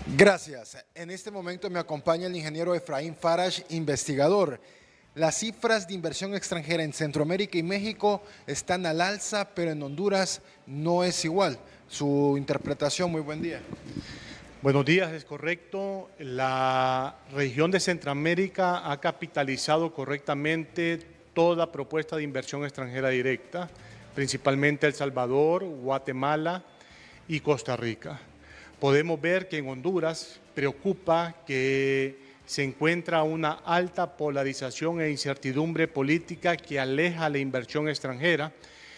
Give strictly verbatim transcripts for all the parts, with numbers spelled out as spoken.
Gracias. En este momento me acompaña el ingeniero Efraín Farash, investigador. Las cifras de inversión extranjera en Centroamérica y México están al alza, pero en Honduras no es igual. Su interpretación, muy buen día. Buenos días, es correcto. La región de Centroamérica ha capitalizado correctamente toda propuesta de inversión extranjera directa, principalmente El Salvador, Guatemala y Costa Rica. Podemos ver que en Honduras preocupa que se encuentra una alta polarización e incertidumbre política que aleja la inversión extranjera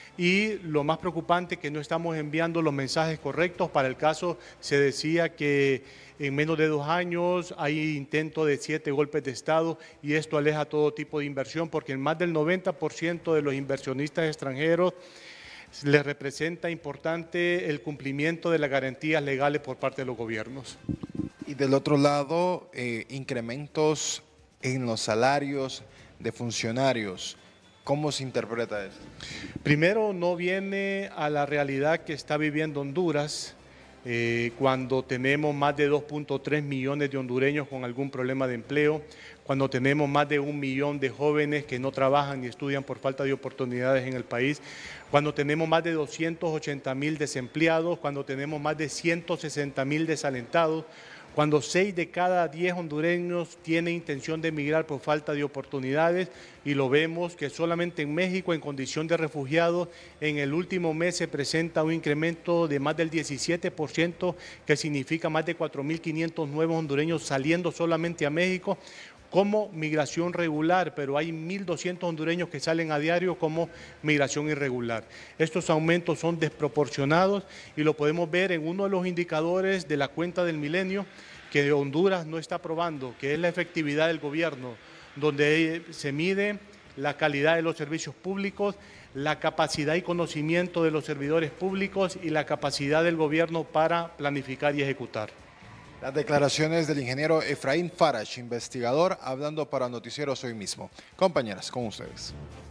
y lo más preocupante que no estamos enviando los mensajes correctos. Para el caso se decía que en menos de dos años hay intento de siete golpes de Estado y esto aleja todo tipo de inversión porque en más del noventa por ciento de los inversionistas extranjeros les representa importante el cumplimiento de las garantías legales por parte de los gobiernos. Y del otro lado, eh, incrementos en los salarios de funcionarios. ¿Cómo se interpreta esto? Primero, no viene a la realidad que está viviendo Honduras eh, cuando tenemos más de dos punto tres millones de hondureños con algún problema de empleo, cuando tenemos más de un millón de jóvenes que no trabajan ni estudian por falta de oportunidades en el país, cuando tenemos más de doscientos ochenta mil desempleados, cuando tenemos más de ciento sesenta mil desalentados, cuando seis de cada diez hondureños tienen intención de emigrar por falta de oportunidades y lo vemos que solamente en México en condición de refugiados en el último mes se presenta un incremento de más del diecisiete por ciento que significa más de cuatro mil quinientos nuevos hondureños saliendo solamente a México como migración regular, pero hay mil doscientos hondureños que salen a diario como migración irregular. Estos aumentos son desproporcionados y lo podemos ver en uno de los indicadores de la cuenta del milenio que Honduras no está probando, que es la efectividad del gobierno, donde se mide la calidad de los servicios públicos, la capacidad y conocimiento de los servidores públicos y la capacidad del gobierno para planificar y ejecutar. Las declaraciones del ingeniero Efraín Farash, investigador, hablando para Noticieros Hoy Mismo. Compañeras, con ustedes.